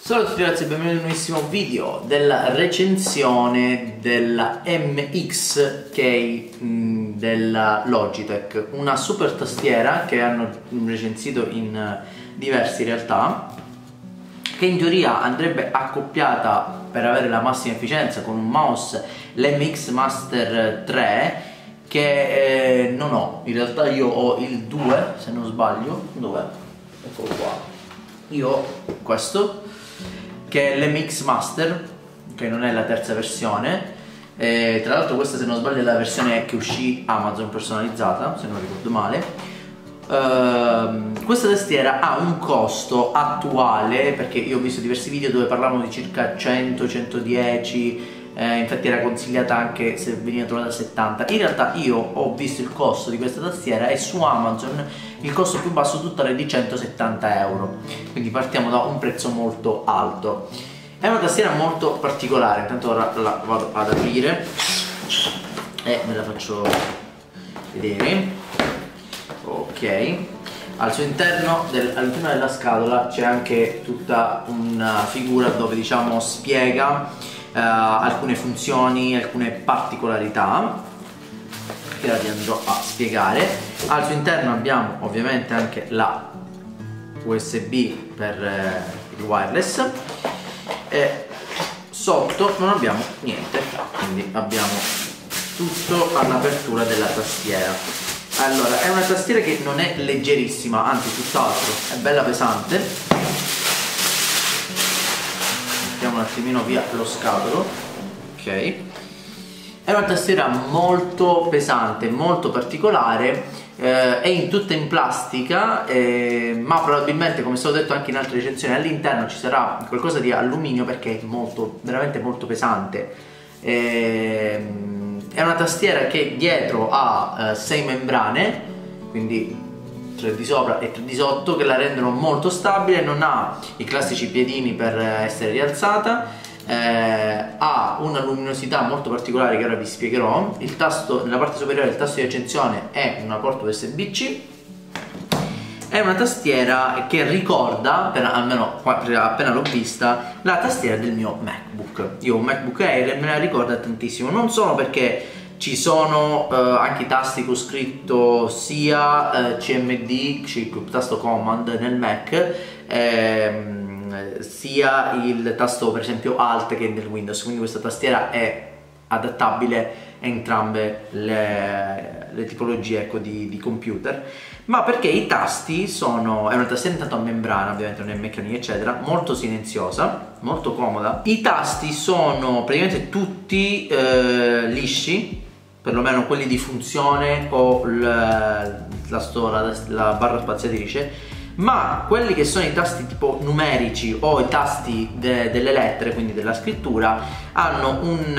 Ciao a tutti ragazzi e benvenuti in un nuovissimo video della recensione della MX-K della Logitech, una super tastiera che hanno recensito in diverse realtà, che in teoria andrebbe accoppiata per avere la massima efficienza con un mouse, l'MX Master 3, che non ho. In realtà io ho il 2, se non sbaglio. Dov'è? Eccolo qua. Io ho questo, che è l'MX Master, che non è la terza versione. Tra l'altro questa, se non sbaglio, è la versione che uscì Amazon personalizzata, se non ricordo male. Questa tastiera ha un costo attuale, perché io ho visto diversi video dove parlavano di circa 100-110, infatti era consigliata anche se veniva trovata a 70. In realtà io ho visto il costo di questa tastiera e su Amazon il costo più basso totale è di 170 euro, quindi partiamo da un prezzo molto alto. È una tastiera molto particolare, intanto ora la vado ad aprire e ve la faccio vedere. Ok, al suo interno, all'interno della scatola c'è anche tutta una figura dove diciamo spiega alcune funzioni, alcune particolarità che ora vi andrò a spiegare. Al suo interno abbiamo ovviamente anche la USB per il wireless e sotto non abbiamo niente, quindi abbiamo tutto all'apertura della tastiera. Allora, è una tastiera che non è leggerissima, anzi tutt'altro, è bella pesante. Mettiamo un attimino via lo scatolo. Ok, è una tastiera molto pesante, molto particolare, è tutta in plastica, ma probabilmente, come è stato detto anche in altre recensioni, all'interno ci sarà qualcosa di alluminio perché è veramente molto pesante. È una tastiera che dietro ha 6 membrane, quindi 3 di sopra e 3 di sotto, che la rendono molto stabile. Non ha i classici piedini per essere rialzata, ha una luminosità molto particolare che ora vi spiegherò. Il tasto nella parte superiore, il tasto di accensione è una porta USB-C. È una tastiera che ricorda, almeno appena l'ho vista, la tastiera del mio MacBook. Io ho un MacBook Air e me la ricorda tantissimo, non solo perché ci sono anche i tasti con scritto sia CMD, tasto Command nel Mac, sia il tasto per esempio Alt che nel Windows, quindi questa tastiera è adattabile a entrambe le tipologie, ecco, di computer. Ma perché i tasti sono, è una tastiera intanto a membrana, ovviamente non è meccanica eccetera, molto silenziosa, molto comoda. I tasti sono praticamente tutti lisci, perlomeno quelli di funzione o la barra spaziatrice, ma quelli che sono i tasti tipo numerici o i tasti delle lettere, quindi della scrittura, hanno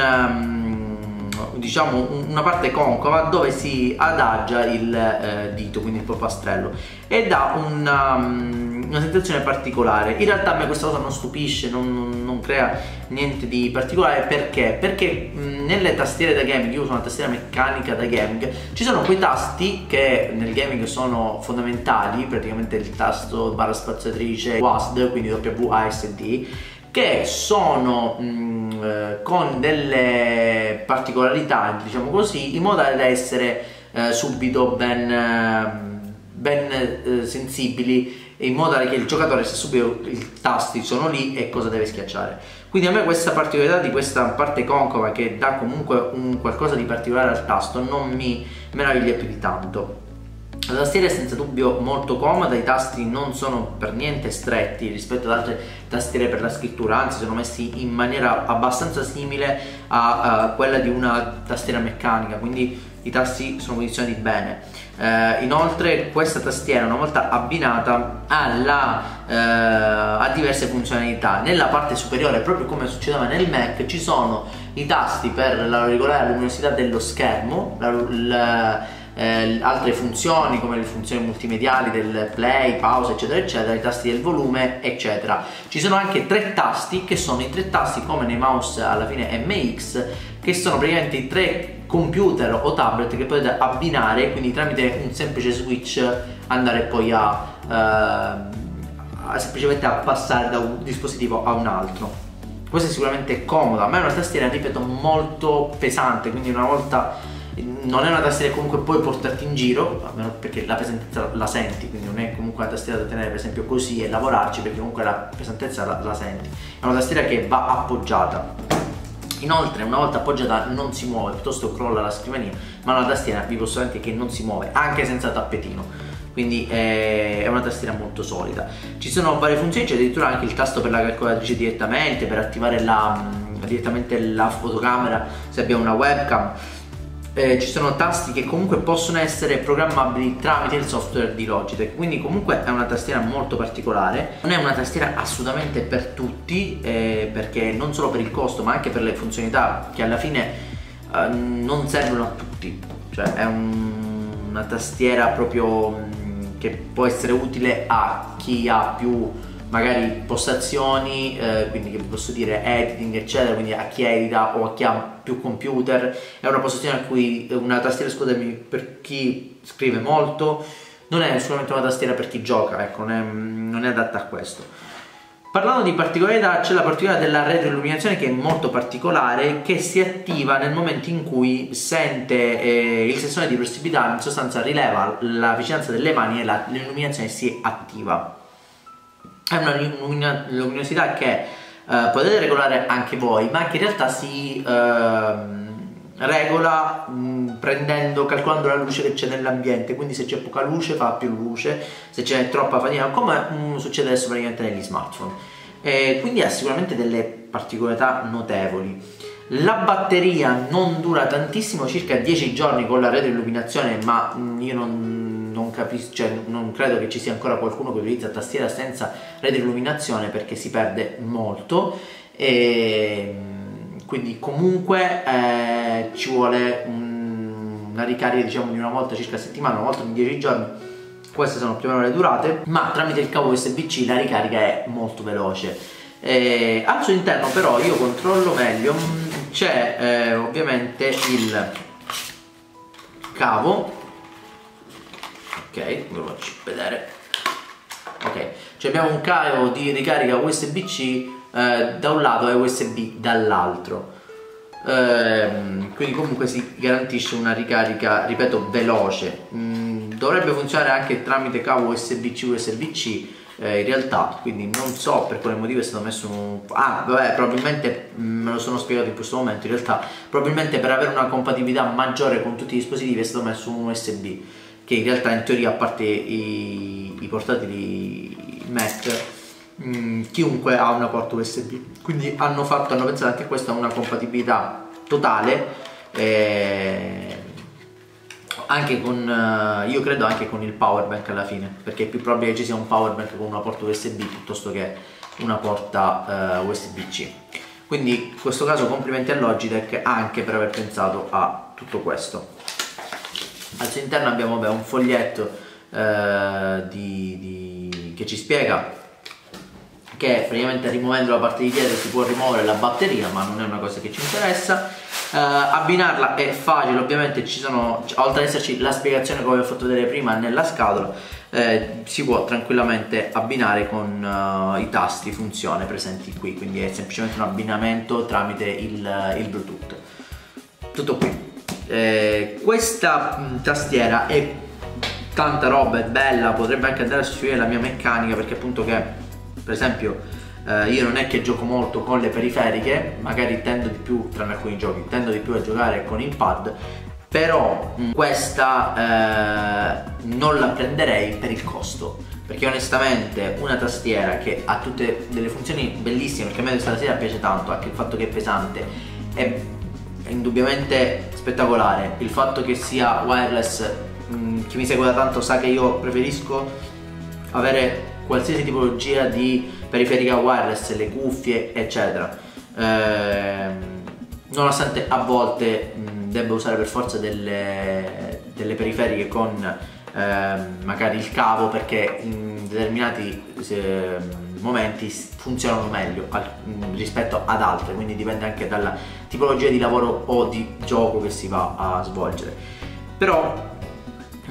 una parte concava dove si adagia il dito, quindi il polpastrello, e dà una sensazione particolare. In realtà a me questa cosa non stupisce, non crea niente di particolare. Perché? Perché nelle tastiere da gaming, io uso una tastiera meccanica da gaming, ci sono quei tasti che nel gaming sono fondamentali, praticamente il tasto barra spaziatrice WASD, quindi WASD, che sono con delle particolarità, diciamo così, in modo da essere subito ben sensibili, in modo che il giocatore sa subito i tasti sono lì e cosa deve schiacciare. Quindi a me questa particolarità di questa parte concava, che dà comunque un qualcosa di particolare al tasto, non mi meraviglia più di tanto. La tastiera è senza dubbio molto comoda, i tasti non sono per niente stretti rispetto ad altre tastiere per la scrittura, anzi sono messi in maniera abbastanza simile a quella di una tastiera meccanica, quindi i tasti sono posizionati bene. Inoltre questa tastiera, una volta abbinata, ha diverse funzionalità. Nella parte superiore, proprio come succedeva nel Mac, ci sono i tasti per la regolare luminosità dello schermo, altre funzioni come le funzioni multimediali del play, pause eccetera eccetera, i tasti del volume eccetera. Ci sono anche 3 tasti che sono i 3 tasti come nei mouse alla fine MX, che sono praticamente i 3 computer o tablet che potete abbinare, quindi tramite un semplice switch andare poi a semplicemente a passare da un dispositivo a un altro. Questa è sicuramente comoda, ma è una tastiera, ripeto, molto pesante, quindi una volta non è una tastiera che comunque puoi portarti in giro, almeno perché la pesantezza la senti, quindi non è comunque una tastiera da tenere per esempio così e lavorarci, perché comunque la pesantezza la senti. È una tastiera che va appoggiata. Inoltre una volta appoggiata non si muove, piuttosto crolla la scrivania, ma una tastiera vi posso garantire che non si muove, anche senza tappetino. Quindi è una tastiera molto solida. Ci sono varie funzioni, c'è addirittura anche il tasto per la calcolatrice direttamente, per attivare direttamente la fotocamera se abbiamo una webcam. Ci sono tasti che comunque possono essere programmabili tramite il software di Logitech, quindi comunque è una tastiera molto particolare. Non è una tastiera assolutamente per tutti, perché non solo per il costo ma anche per le funzionalità che alla fine non servono a tutti, cioè è una tastiera proprio che può essere utile a chi ha più magari postazioni, quindi che posso dire editing eccetera, quindi a chi edita o a chi ha più computer. È una postazione a cui una tastiera, scusami, per chi scrive molto, non è sicuramente una tastiera per chi gioca, ecco, non è adatta a questo. Parlando di particolarità, c'è la particolarità della retroilluminazione, che è molto particolare, che si attiva nel momento in cui sente il sensore di prossimità, in sostanza rileva la vicinanza delle mani e l'illuminazione si attiva. È una luminosità che potete regolare anche voi, ma che in realtà si regola calcolando la luce che c'è nell'ambiente, quindi se c'è poca luce fa più luce, se c'è troppa fatica, come succede adesso praticamente negli smartphone. Quindi ha sicuramente delle particolarità notevoli. La batteria non dura tantissimo, circa 10 giorni con la retroilluminazione, ma io non capisco, cioè non credo che ci sia ancora qualcuno che utilizza tastiera senza retroilluminazione, perché si perde molto. Quindi comunque ci vuole una ricarica, diciamo, di una volta circa a settimana, una volta ogni 10 giorni. Queste sono più o meno le durate, ma tramite il cavo USB-C la ricarica è molto veloce. Al suo interno però, io controllo meglio, c'è ovviamente il cavo. Ok, ve lo faccio vedere. Ok, cioè abbiamo un cavo di ricarica USB-C da un lato e USB dall'altro, quindi comunque si garantisce una ricarica, ripeto, veloce. Dovrebbe funzionare anche tramite cavo USB-C USB-C in realtà, quindi non so per quale motivo è stato messo vabbè, probabilmente me lo sono spiegato in questo momento. In realtà probabilmente per avere una compatibilità maggiore con tutti i dispositivi è stato messo un USB, che in realtà in teoria, a parte i portatili Mac, chiunque ha una porta USB, quindi hanno pensato anche questa a una compatibilità totale, anche con io credo anche con il power bank alla fine, perché è più probabile che ci sia un power bank con una porta USB piuttosto che una porta USB-C. Quindi in questo caso complimenti a Logitech anche per aver pensato a tutto questo. Al suo interno abbiamo un foglietto che ci spiega che praticamente rimuovendo la parte di dietro si può rimuovere la batteria, ma non è una cosa che ci interessa. Abbinarla è facile, ovviamente ci sono, oltre ad esserci la spiegazione come vi ho fatto vedere prima nella scatola, si può tranquillamente abbinare con i tasti funzione presenti qui, quindi è semplicemente un abbinamento tramite il Bluetooth. Tutto qui. Questa tastiera è tanta roba, è bella, potrebbe anche andare a sostituire la mia meccanica, perché appunto che per esempio io non è che gioco molto con le periferiche, magari tendo di più, tranne alcuni giochi, tendo di più a giocare con il pad, però questa non la prenderei per il costo, perché onestamente una tastiera che ha tutte delle funzioni bellissime, perché a me questa tastiera piace tanto, anche il fatto che è pesante è indubbiamente spettacolare, il fatto che sia wireless, chi mi segue da tanto sa che io preferisco avere qualsiasi tipologia di periferica wireless, le cuffie eccetera, nonostante a volte debba usare per forza delle periferiche con magari il cavo, perché in determinati momenti funzionano meglio rispetto ad altre, quindi dipende anche dalla tipologia di lavoro o di gioco che si va a svolgere. Però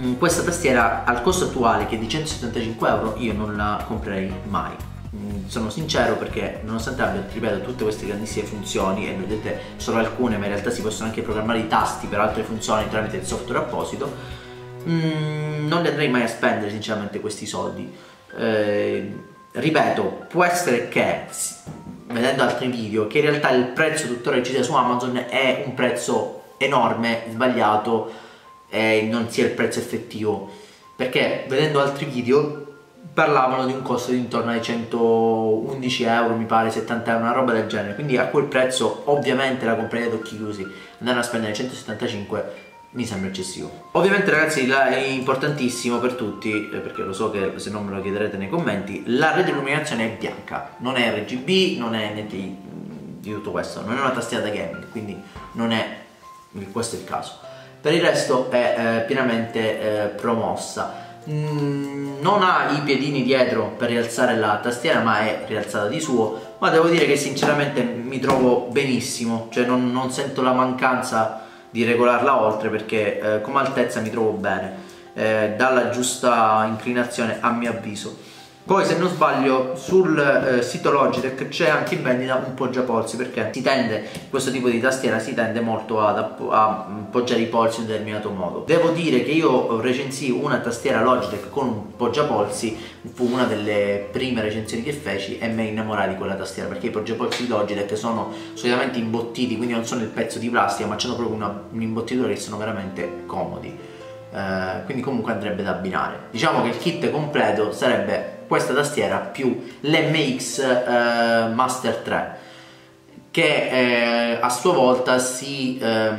questa tastiera al costo attuale, che è di 175 euro, io non la comprerei mai. Sono sincero, perché nonostante abbia, ripeto, tutte queste grandissime funzioni, e vedete solo alcune, ma in realtà si possono anche programmare i tasti per altre funzioni tramite il software apposito, non li andrei mai a spendere sinceramente questi soldi. Ripeto, può essere che, vedendo altri video, che in realtà il prezzo tuttora che ci sia su Amazon è un prezzo enorme, sbagliato, e non sia il prezzo effettivo, perché vedendo altri video parlavano di un costo di intorno ai 111 euro, mi pare 70 euro, una roba del genere. Quindi a quel prezzo ovviamente la comprerei ad occhi chiusi. Andare a spendere 175 mi sembra eccessivo. Ovviamente ragazzi, è importantissimo per tutti, perché lo so che se non me lo chiederete nei commenti, la rete di illuminazione è bianca, non è RGB, non è niente di tutto questo, non è una tastiera da gaming, quindi non è questo è il caso. Per il resto è pienamente promossa. Non ha i piedini dietro per rialzare la tastiera, ma è rialzata di suo, ma devo dire che sinceramente mi trovo benissimo, cioè non sento la mancanza di regolarla oltre, perché come altezza mi trovo bene, dalla giusta inclinazione a mio avviso. Poi, se non sbaglio, sul sito Logitech c'è anche in vendita un poggiapolsi, perché questo tipo di tastiera si tende molto a appoggiare i polsi in un determinato modo. Devo dire che io recensii una tastiera Logitech con un poggiapolsi, fu una delle prime recensioni che feci, e mi innamorai di quella tastiera, perché i poggiapolsi Logitech sono solitamente imbottiti, quindi non sono il pezzo di plastica, ma hanno proprio un'imbottitura che sono veramente comodi. Quindi comunque andrebbe da abbinare. Diciamo che il kit completo sarebbe questa tastiera più l'MX Master 3, che a sua volta si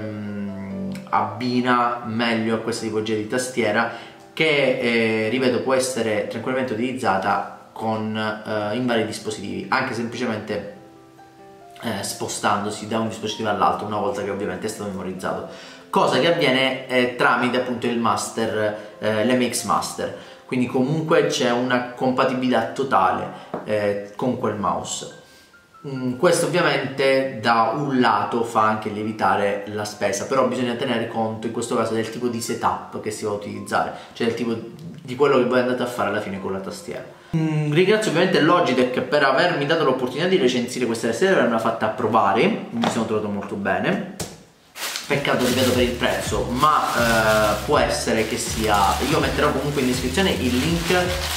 abbina meglio a questa tipologia di tastiera, che ripeto, può essere tranquillamente utilizzata in vari dispositivi, anche semplicemente spostandosi da un dispositivo all'altro, una volta che ovviamente è stato memorizzato, cosa che avviene tramite appunto il master, l'MX Master. Quindi comunque c'è una compatibilità totale con quel mouse. Questo ovviamente da un lato fa anche lievitare la spesa, però bisogna tenere conto in questo caso del tipo di setup che si va a utilizzare, cioè del tipo di quello che voi andate a fare alla fine con la tastiera. Ringrazio ovviamente Logitech per avermi dato l'opportunità di recensire questa tastiera, per averla fatta provare, mi sono trovato molto bene. Peccato, ripeto, per il prezzo, ma può essere che sia... Io metterò comunque in descrizione il link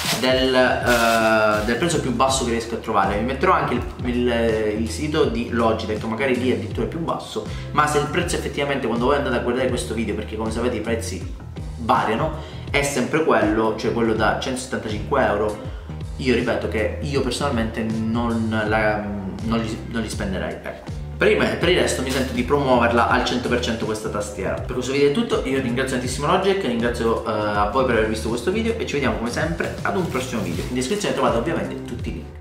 del prezzo più basso che riesco a trovare. Vi metterò anche il sito di Logitech, magari lì addirittura più basso, ma se il prezzo effettivamente, quando voi andate a guardare questo video, perché come sapete i prezzi variano, è sempre quello, cioè quello da 175 euro, io ripeto che io personalmente non li spenderei, ecco. Per il resto mi sento di promuoverla al 100% questa tastiera. Per questo video è tutto, io ringrazio tantissimo Logitech, ringrazio a voi per aver visto questo video, e ci vediamo come sempre ad un prossimo video. In descrizione trovate ovviamente tutti i link.